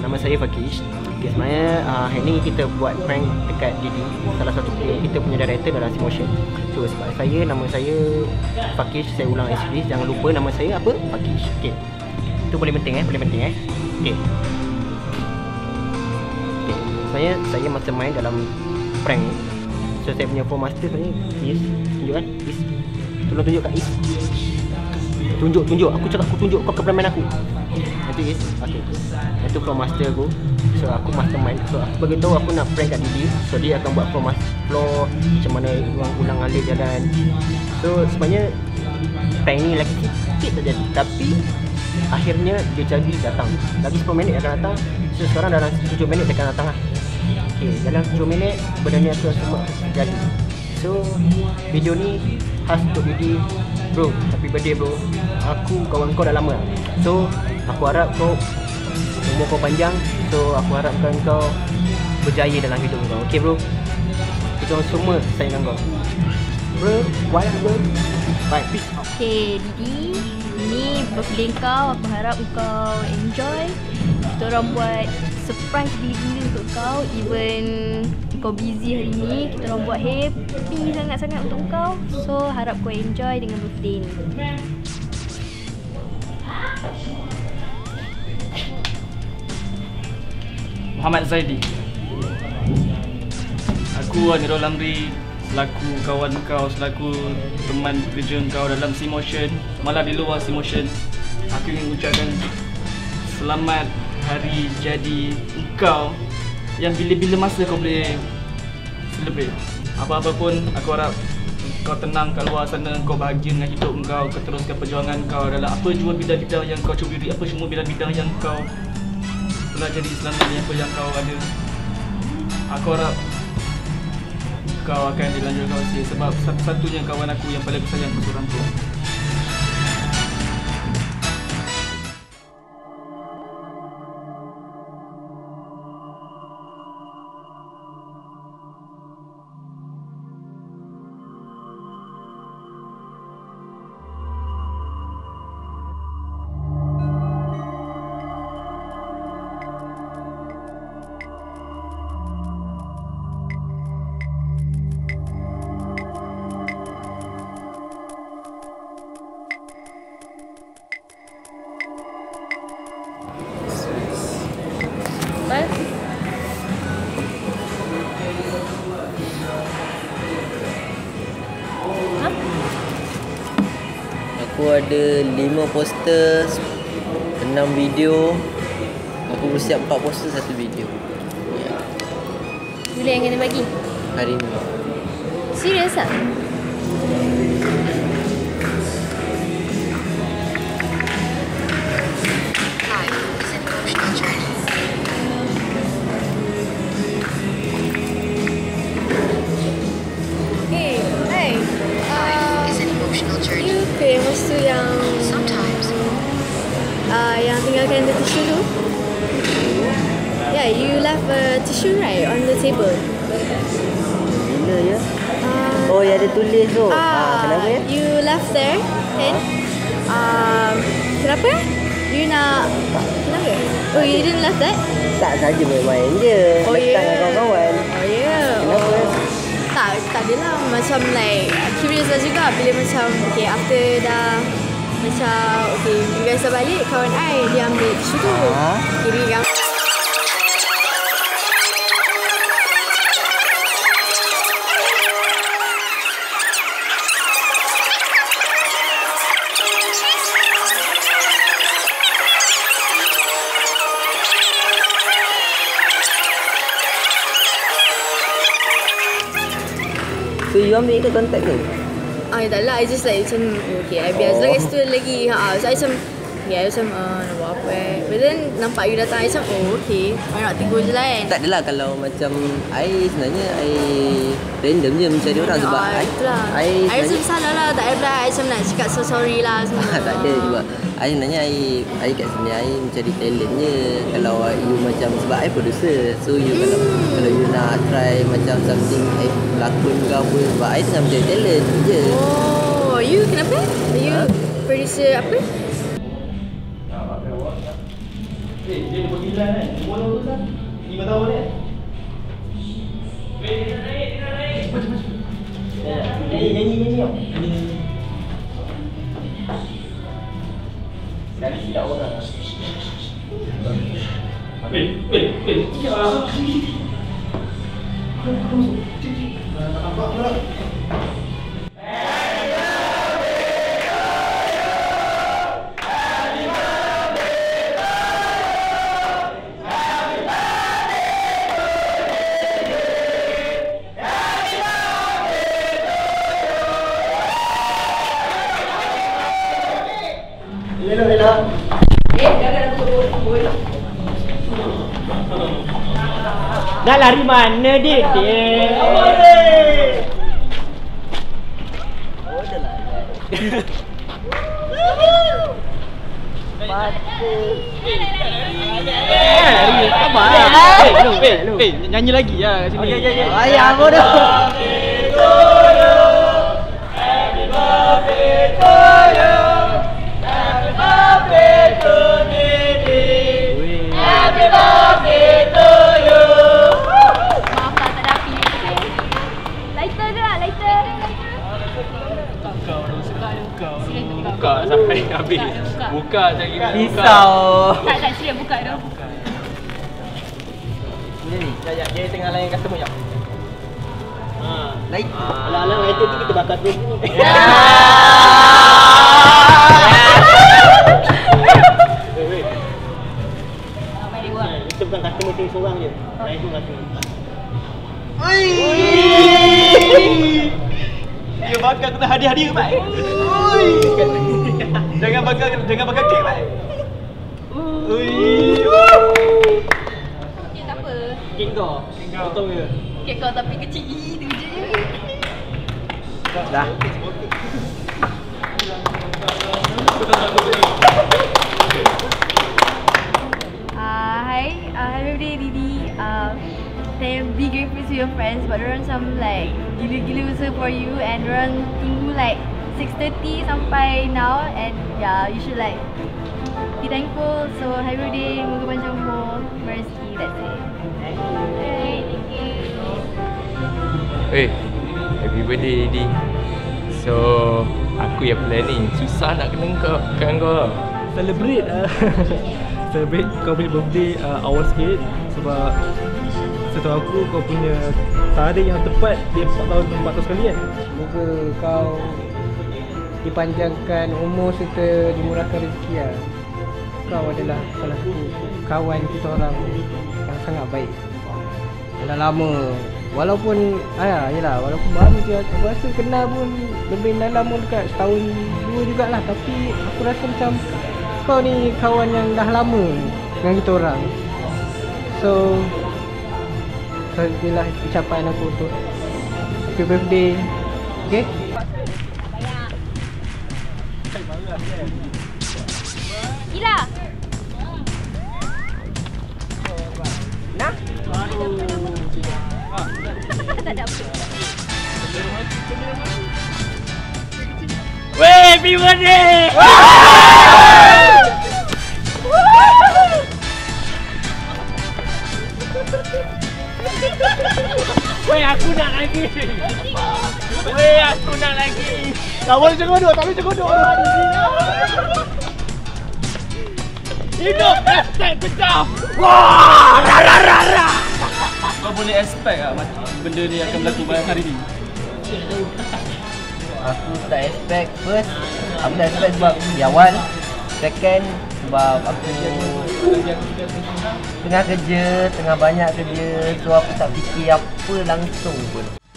nama saya Fakish. Okay, sebenarnya hari ni kita buat prank dekat Didi, salah satu kita punya director dalam Simotion. So sebab nama saya Fakish, saya ulang actually, jangan lupa nama saya apa? Fakish. Okay, itu paling penting paling penting Okay. Okay, sebenarnya saya mastermind dalam prank ni. So saya punya Pro Master sebenarnya Is, tunjukkan Is. Tolong tunjukkan Is. Tunjuk, aku cakap aku tunjuk kau cameraman aku. Itu Is. Okay. Itu Pro Master aku. So aku mastermind. So aku bagi tahu aku nak prank kat Didi. So dia akan buat floor macam mana ulang alik jalan. So sebenarnya prank ni lagi sikit terjadi, tapi akhirnya dia jadi datang. Lagi 10 minit akan datang. So sekarang dalam 7 minit dia akan datang lah. Okay, dalam 7 minit benda ni akan semua jadi. So video ni khas untuk Didi. Bro, happy birthday bro. Aku kawan kau dah lama. So aku harap kau umur kau panjang. So aku harapkan kau berjaya dalam hidup kau. Okay bro, kita semua sayang kau bro. Why bro? Bye, peace. Okay Didi, ini birthday kau. Aku harap kau enjoy. Kita orang buat surprise gila-gila untuk kau. Even kau busy hari ni, kita orang buat happy sangat-sangat untuk kau. So harap kau enjoy dengan birthday ni. Muhammad Zaidi. Aku Anirul Amri, selaku kawan kau, selaku teman kerja kau dalam Simotion, malah di luar Simotion. Aku ingin ucapkan selamat hari jadi engkau, yang bila-bila masa kau boleh celebrate. Apa-apa pun aku harap kau tenang kat luar sana, kau bahagia dengan hidup kau, kau teruskan perjuangan kau dalam apa jua bidang-bidang yang kau cuburi, apa semua bidang-bidang yang kau pelajari selama ni, apa yang kau ada. Aku harap kau akan dilanjutkan usia, sebab satu-satunya kawan aku yang paling aku sayang aku seorang tu. Aku ada 5 poster, 6 video. Aku bersiap 4 poster, 1 video. Bila yang kena bagi? Hari ni. Serius tak? Masa yang tinggalkan the tissue tu. Yeah, you left a tissue right on the table. Bila ya? Oh, yang ada tulis tu. Kenapa ya? You left there kan? Kenapa? You nak kenapa? Oh, you didn't left that? Tak saja main-main je. Oh, Letak dengan kawan-kawan. Oh yeah. Kenapa? Tak adalah, macam like curious lah juga bila macam okay, after dah macam okay, you guys dah balik, kawan I dia ambil tisu tu. Kiri kan. So you ambil ke kontak ke? Tak lah, I just like macam okay, I biasa lagi tu lagi. So I macam okay, I macam nak buat apa But then nampak you datang, I macam okay, I nak tegur je lah kan. Tak adalah, kalau macam I sebenarnya I random je mencari orang sebab I rasa salah lah, tak ada I macam nak cakap so sorry lah semua. Tak ada juga. I sebenarnya I kat sini I mencari talent je. Kalau you macam, sebab I producer, so you kalau you nak try macam something I pelakon ke apa, sebab I tengah mencari talent je. Oh, you kenapa? You producer apa? Dia nombor 9 kan? Umur tu kan? 5 tahun kan? Nyanyi. Sekali silap orang. Hello. Dah lari mana Dek? Nyanyi lagi lah kat sini. Ayah aku dah. Maaf tak ada api. Lighter ke lah, lighter. Buka sampai habis. Buka cari Pisau. Tak sila buka dah. Ni ni, dia tengah layan customer jap. Light. Alah-alah lighter tu kita bakar terus ni. Kita bukan customer sini seorang je. Lain tu customer. Dia bakar kena hadiah-hadiah baik. Jangan bakar kek baik. Kek tak apa. Kek kau. Potong je. Kek kau tapi kecil tu je. Dah. Hi, happy birthday Didi. Then be grateful to your friends, but dorang macam like gila-gila usaha for you and dorang tunggu like 6:30 sampai now and yeah, you should like be thankful. So happy birthday, moga panjang umur, berrezeki. That's it. Hey, thank you. Happy birthday Didi. So aku yang planning, susah nak kena kau. Celebrate celebrate kau punya birthday awal sikit sebab setahu aku kau punya tarikh yang tepat dia 4 tahun sekali kan. Semoga kau dipanjangkan umur serta dimurahkan rezeki lah. Kau adalah salah satu kawan kita orang yang sangat baik. Dah lama. Walaupun yelah, walaupun baru je aku rasa kenal pun lebih lama dekat setahun 2 jugalah, tapi aku rasa macam kau ni kawan yang dah lama dengan kita orang. So inilah ucapan aku untuk happy birthday. Okay? Gila. Nah? Tak ada apa. Wey, happy birthday! Weh, aku nak lagi. Weh, aku nak lagi. Tak boleh cekodok, tak boleh cekodok. Hidup hashtag pecah. Wah, rara. Kau boleh expect lah benda ni akan berlaku pada hari ni? Aku tak expect. First, aku tak expect sebab di awal. Second, sebab aku tengah kerja, tengah banyak kerja. So aku tak fikir apa langsung pun.